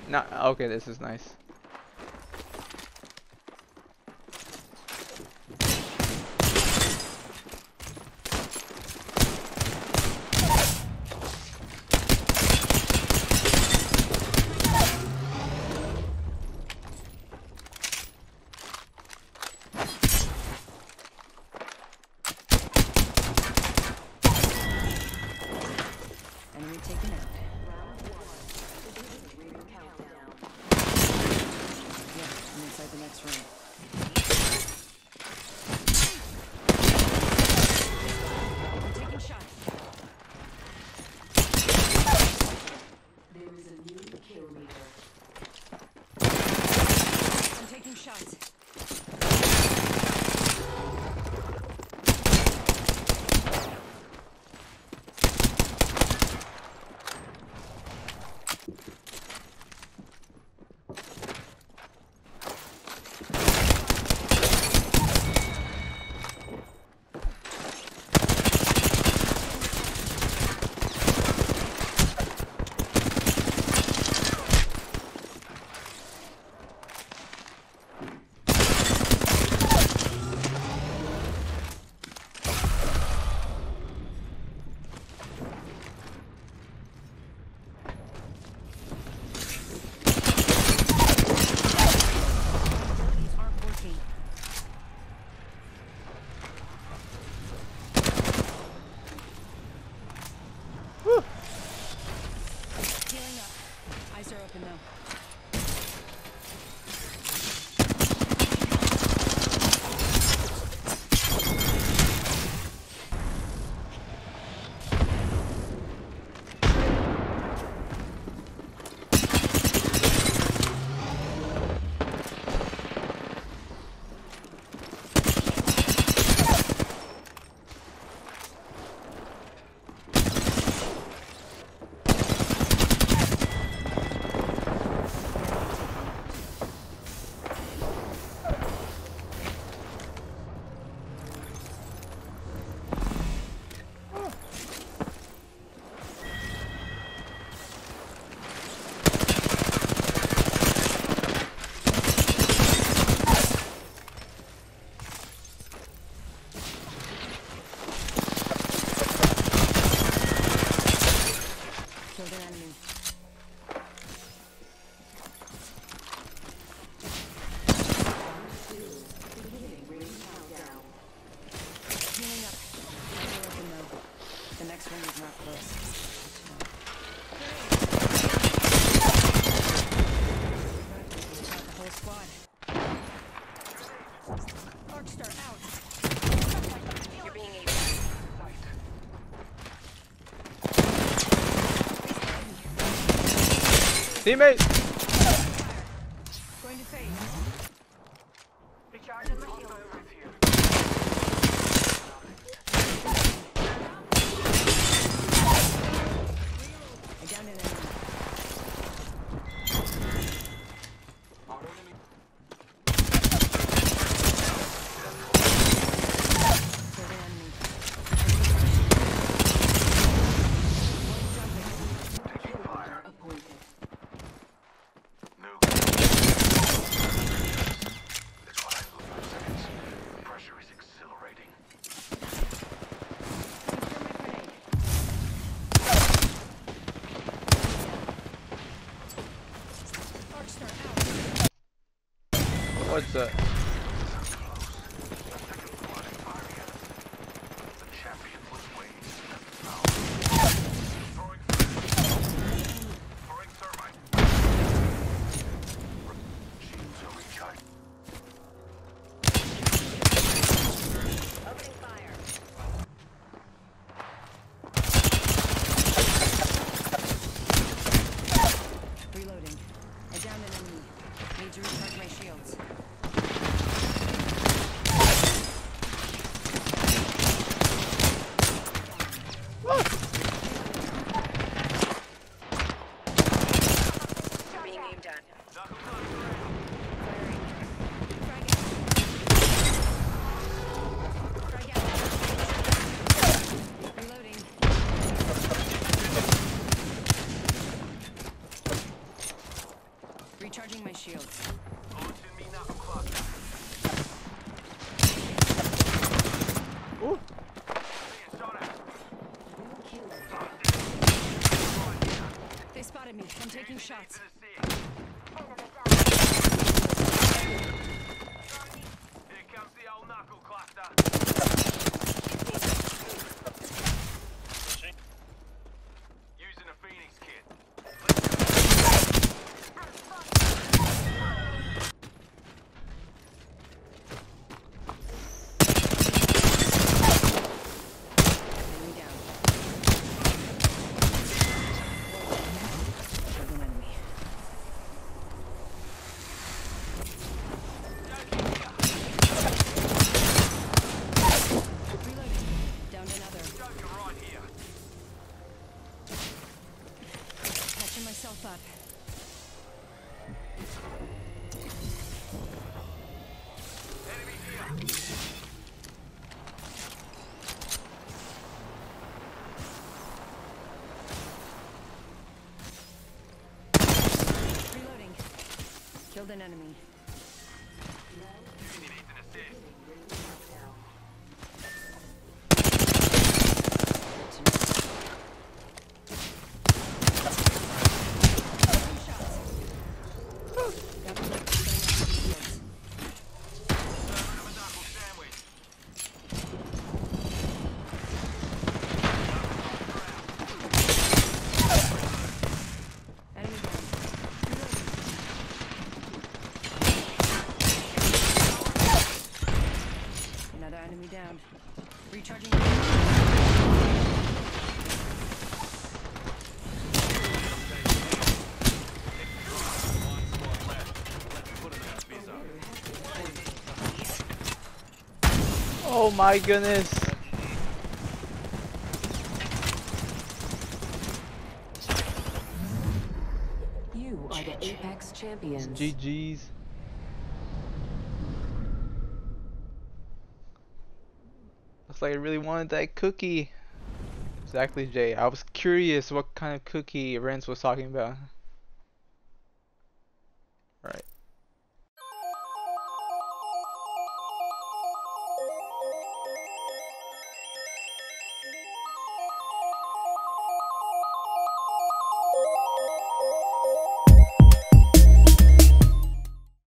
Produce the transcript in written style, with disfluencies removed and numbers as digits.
Not okay. This is nice. Enemy taken out. Yeah, I'm inside the next room. I'm taking shots. There is a new kill leader. I'm taking shots. Healing up. Eyes are open though. Killed an enemy. Healing up. Eyes are open though. The next ring is not close. Got the whole squad. Arcstar out. You're being able. Teammate. Going to fade. Recharging my shield. I downed an enemy. Killed an enemy. Taking fire. Appointed. Nuke. That's what I lose for seconds. The pressure is exhilarating. Arcstar out. What's that? The champion was waged. Throwing thermite. Shields are recharged. Opening fire. Reloading. I downed an enemy. Need to recharge my shields. spotted me. I'm taking shots. Here comes the old knuckle cluster. Pushing. Using a Phoenix kit. Enemy down. Killed an enemy. Reloading. Downed another. Joker right here. Patching myself up. Enemy here. Reloading. Killed an enemy. Unity needs an assist. Taking shots. Got the left fields. Serving him a knuckle sandwich. Enemy down. Reloading. Another enemy down. Recharging. Oh my goodness. You are the Apex champions. GG's. Looks like I really wanted that cookie. Exactly, Jay. I was curious what kind of cookie Renz was talking about.